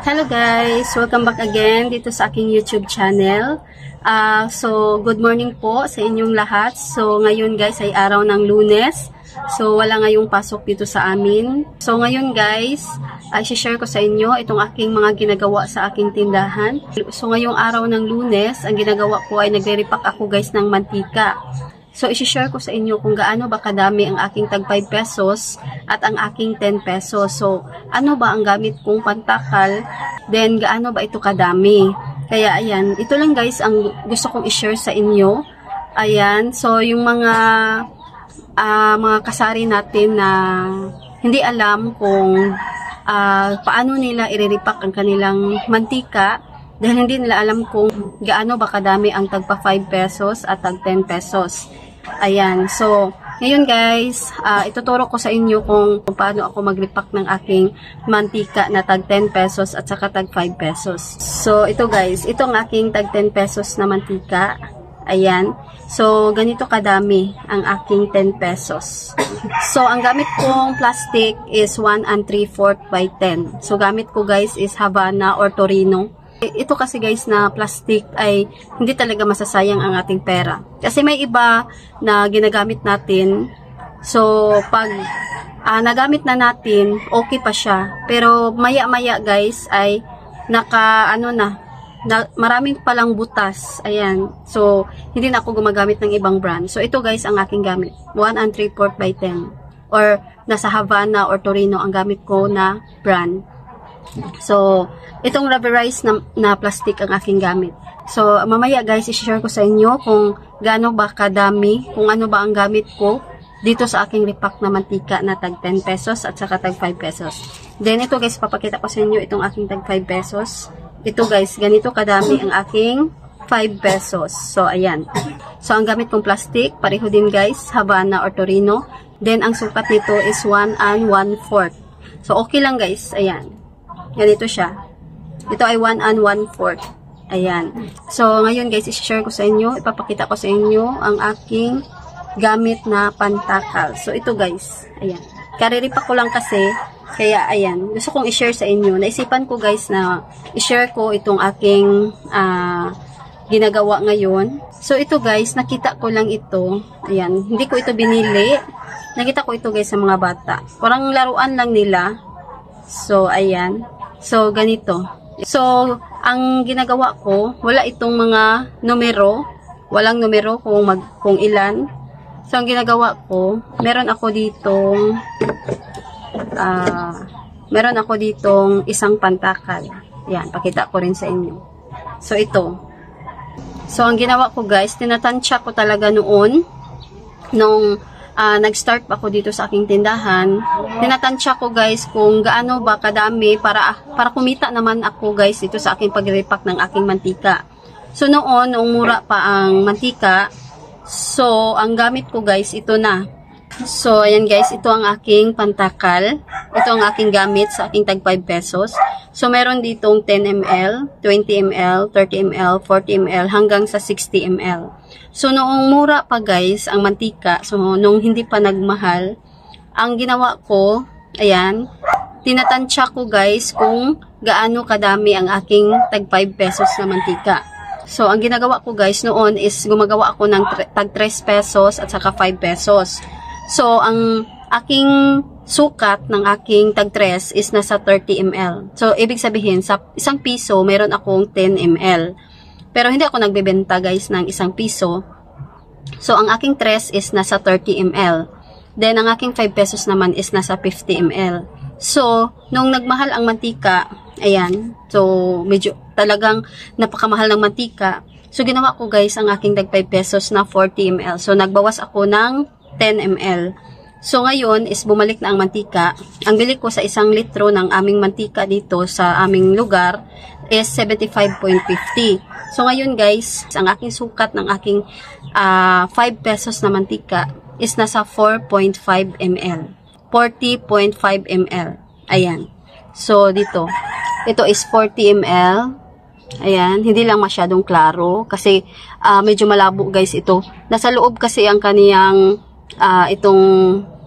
Hello guys! Welcome back again dito sa aking YouTube channel. So, good morning po sa inyong lahat. So, ngayon guys ay araw ng Lunes. So, wala ngayong pasok dito sa amin. So, ngayon guys, i-share ko sa inyo itong aking mga ginagawa sa aking tindahan. So, ngayong araw ng Lunes, ang ginagawa ko ay nagre-repack ako guys ng mantika. So, i-share ko sa inyo kung gaano ba kadami ang aking tag 5 pesos at ang aking 10 pesos. So, ano ba ang gamit kong pantakal? Then, gaano ba ito kadami? Kaya, ayan. Ito lang guys ang gusto kong i-share sa inyo. Ayan. So, yung mga kasari natin na hindi alam kung paano nila i-repack ang kanilang mantika. Dahil hindi nila alam kung gaano ba kadami ang tagpa 5 pesos at tag 10 pesos. Ayan. So, ngayon guys, ituturo ko sa inyo kung paano ako mag-repack ng aking mantika na tag 10 pesos at saka tag 5 pesos. So, ito guys, ito ang aking tag 10 pesos na mantika. Ayan. So, ganito kadami ang aking 10 pesos. So, ang gamit kong plastic is 1 3/4 by 10. So, gamit ko guys is Havana or Torino. Ito kasi guys na plastic ay hindi talaga masasayang ang ating pera. Kasi may iba na ginagamit natin. So, pag nagamit na natin, okay pa siya. Pero maya-maya guys ay maraming palang butas. Ayan. So, hindi na ako gumagamit ng ibang brand. So, ito guys ang aking gamit. 1 3/4 by 10. Or nasa Havana or Torino ang gamit ko na brand. So, itong rubberized na plastic ang aking gamit. So, mamaya guys, i-share ko sa inyo kung gaano ba kadami, kung ano ba ang gamit ko dito sa aking repack na mantika na tag 10 pesos at saka tag 5 pesos. Then, ito guys, papakita ko sa inyo itong aking tag 5 pesos. Ito guys, ganito kadami ang aking 5 pesos. So, ayan. So, ang gamit kong plastic, pareho din guys, Havana or Torino. Then, ang sukat nito is 1 1/4. So, okay lang guys, ayan. Ganito siya. Ito ay 1 1/4. Ayan. So, ngayon guys, i-share ko sa inyo, ipapakita ko sa inyo ang aking gamit na pantakal. So, ito guys. Ayan. Kariripa ko lang kasi, kaya ayan. Gusto kong i-share sa inyo. Naisipan ko guys na i-share ko itong aking ginagawa ngayon. So, ito guys, nakita ko lang ito. Ayan. Hindi ko ito binili. Nakita ko ito guys sa mga bata. Parang laruan lang nila. So, ayan. So, ganito. So, ang ginagawa ko, wala itong mga numero. Walang numero kung ilan. So, ang ginagawa ko, meron ako ditong isang pantakal. Yan, pakita ko rin sa inyo. So, ito. So, ang ginawa ko guys, tinatansya ko talaga noon, nung nag-start pa ako dito sa aking tindahan, tinatansya ko guys kung gaano ba kadami para kumita naman ako guys dito sa aking pag-repack ng aking mantika. So noong mura pa ang mantika, so ang gamit ko guys ito na. So ayan guys, ito ang aking pantakal. Ito ang aking gamit sa aking tag 5 pesos. So meron ditong 10 ml, 20 ml, 30 ml, 40 ml hanggang sa 60 ml. So, noong mura pa guys, ang mantika, so nung hindi pa nagmahal, ang ginawa ko, ayan, tinatansya ko guys kung gaano kadami ang aking tag 5 pesos na mantika. So, ang ginagawa ko guys noon is gumagawa ako ng tag 3 pesos at saka 5 pesos. So, ang aking sukat ng aking tag 3 is nasa 30 ml. So, ibig sabihin, sa isang piso, meron akong 10 ml. Pero hindi ako nagbebenta guys ng isang piso. So, ang aking 3 is nasa 30 ml. Then, ang aking 5 pesos naman is nasa 50 ml. So, nung nagmahal ang mantika, ayan. So, medyo talagang napakamahal ng mantika. So, ginawa ko guys ang aking tag 5 pesos na 40 ml. So, nagbawas ako ng 10 ml. So, ngayon is bumalik na ang mantika. Ang bili ko sa 1 litro ng aming mantika dito sa aming lugar is 75.50. So, ngayon guys, ang aking sukat ng aking 5 pesos na mantika is nasa 4.5 ml. 40.5 ml. Ayan. So, dito. Ito is 40 ml. Ayan. Hindi lang masyadong klaro kasi medyo malabo guys ito. Nasa loob kasi ang kaniyang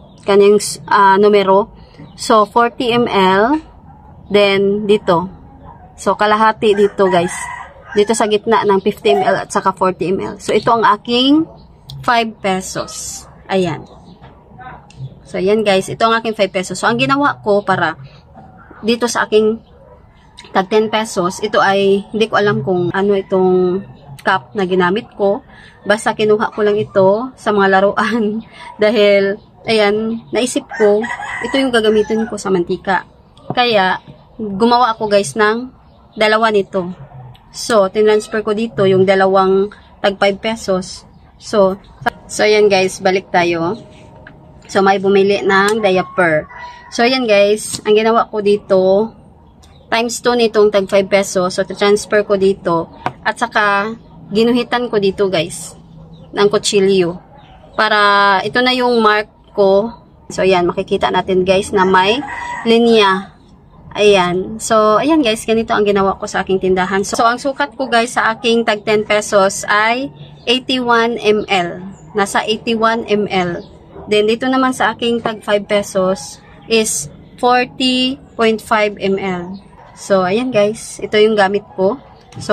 numero. So, 40 ml. Then, dito. So, kalahati dito guys. Dito sa gitna ng 50 ml at saka 40 ml. So, ito ang aking 5 pesos. Ayan. So, ayan guys. Ito ang aking 5 pesos. So, ang ginawa ko para dito sa aking tag 10 pesos, ito ay, hindi ko alam kung ano itong cup na ginamit ko. Basta kinuha ko lang ito sa mga laruan. Dahil, ayan, naisip ko, ito yung gagamitin ko sa mantika. Kaya, gumawa ako guys ng dalawa nito. So, tinransfer ko dito yung dalawang tag 5 pesos. So ayan guys, balik tayo. So, may bumili ng diaper. So, ayan guys, ang ginawa ko dito, times 2 nitong tag 5 pesos. So, transfer ko dito. At saka, ginuhitan ko dito guys, ng kutsilyo. Para, ito na yung mark ko. So, ayan, makikita natin guys na may linya. Ayan. So, ayan guys, ganito ang ginawa ko sa aking tindahan. So, ang sukat ko guys sa aking tag 10 pesos ay 81 ml. Nasa 81 ml. Then, dito naman sa aking tag 5 pesos is 40.5 ml. So, ayan guys. Ito yung gamit ko. So,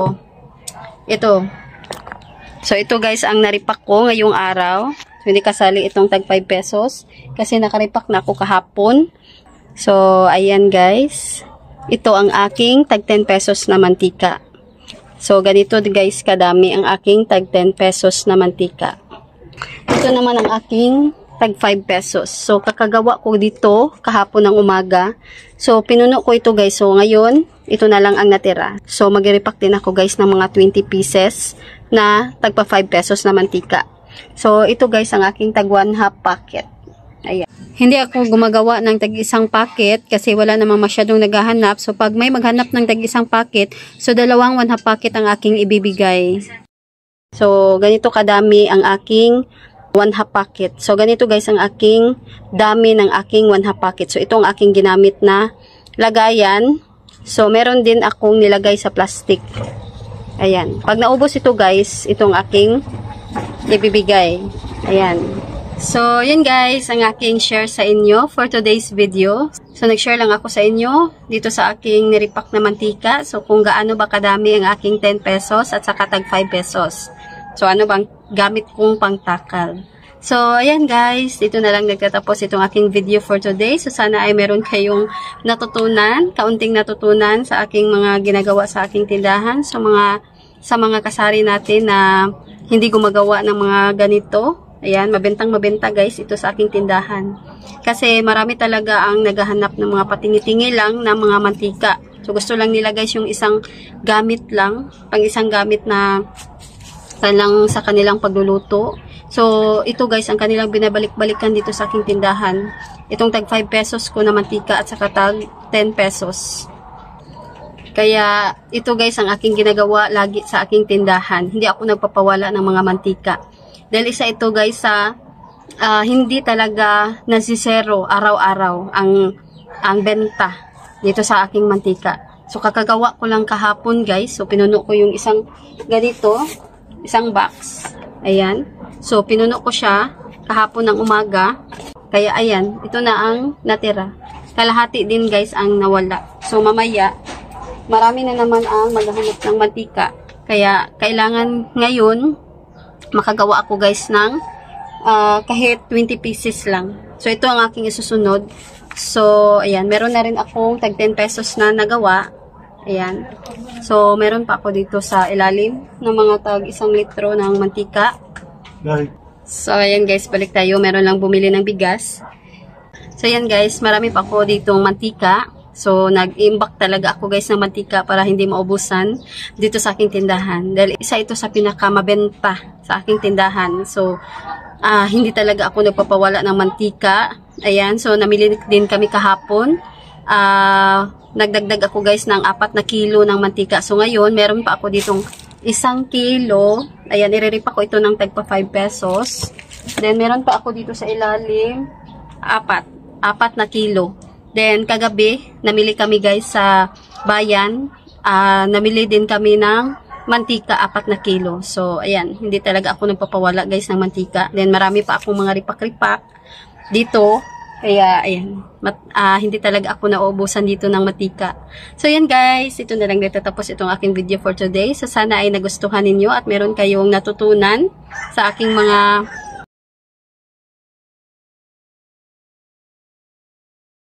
ito. So, ito guys ang naripak ko ngayong araw. So, hindi kasali itong tag 5 pesos. Kasi nakaripak na ako kahapon. So, ayan guys. Ito ang aking tag 10 pesos na mantika. So, ganito guys kadami ang aking tag 10 pesos na mantika. Ito naman ang aking tag 5 pesos. So, kakagawa ko dito kahapon ng umaga. So, pinuno ko ito guys. So, ngayon, ito na lang ang natira. So, mag-repack din ako guys ng mga 20 pieces na tagpa 5 pesos na mantika. So, ito guys ang aking tag 1/2 packet. Ayan. Hindi ako gumagawa ng tag-isang packet kasi wala namang masyadong naghahanap. So, pag may maghanap ng tag-isang packet, so dalawang 1/2 packet ang aking ibibigay. So, ganito kadami ang aking 1/2 packet. So, ganito guys ang aking dami ng aking 1/2 packet. So, ito ang aking ginamit na lagayan. So, meron din akong nilagay sa plastic. Ayan. Pag naubos ito guys, itong aking ibibigay. Ayan. So, yun guys, ang aking share sa inyo for today's video. So, nag-share lang ako sa inyo dito sa aking niripak na mantika. So, kung gaano ba kadami ang aking 10 pesos at saka tag 5 pesos. So, ano bang gamit kong pangtakal. So, ayan guys, dito na lang nagtatapos itong aking video for today. So, sana ay meron kayong natutunan, kaunting natutunan sa aking mga ginagawa sa aking tindahan. Sa mga kasari natin na hindi gumagawa ng mga ganito. Ayan, mabenta guys ito sa aking tindahan. Kasi marami talaga ang naghahanap ng mga patingi-tingi lang na mga mantika. So gusto lang nila guys yung isang gamit lang, pang isang gamit na lang sa kanilang pagluluto. So ito guys ang kanilang binabalik-balikan dito sa aking tindahan. Itong tag 5 pesos ko na mantika at saka tag 10 pesos. Kaya ito guys ang aking ginagawa lagi sa aking tindahan. Hindi ako nagpapawala ng mga mantika. Dahil isa ito guys sa hindi talaga nasisero araw-araw ang benta dito sa aking mantika. So kakagawa ko lang kahapon guys. So pinuno ko yung isang ganito, isang box. Ayan. So pinuno ko siya kahapon ng umaga. Kaya ayan, ito na ang natira. Kalahati din guys ang nawala. So mamaya, marami na naman ang maghahanap ng mantika. Kaya kailangan ngayon makagawa ako guys ng kahit 20 pieces lang. So, ito ang aking isusunod. So, ayan. Meron na rin akong tag 10 pesos na nagawa. Ayan. So, meron pa ako dito sa ilalim ng mga tag 1 litro ng mantika. So, ayan guys. Balik tayo. Meron lang bumili ng bigas. So, ayan guys. Marami pa ako ditong mantika. So, nag-imbak talaga ako guys ng mantika para hindi maubusan dito sa aking tindahan. Dahil isa ito sa pinakamabenta sa aking tindahan. So, hindi talaga ako nagpapawala ng mantika. Ayan, so namili din kami kahapon. Nagdagdag ako guys ng 4 na kilo ng mantika. So, ngayon, meron pa ako ditong 1 kilo. Ayan, ireripa ko ito ng tagpa 5 pesos. Then, meron pa ako dito sa ilalim 4 na kilo. Then, kagabi, namili kami guys sa bayan. Namili din kami ng mantika, 4 na kilo. So, ayan, hindi talaga ako nagpapawala guys ng mantika. Then, marami pa akong mga ripak-ripak dito Kaya, ayan, hindi talaga ako nauubusan dito ng matika. So, yan guys, ito na lang natatapos itong aking video for today. So, sana ay nagustuhan ninyo at meron kayong natutunan sa aking mga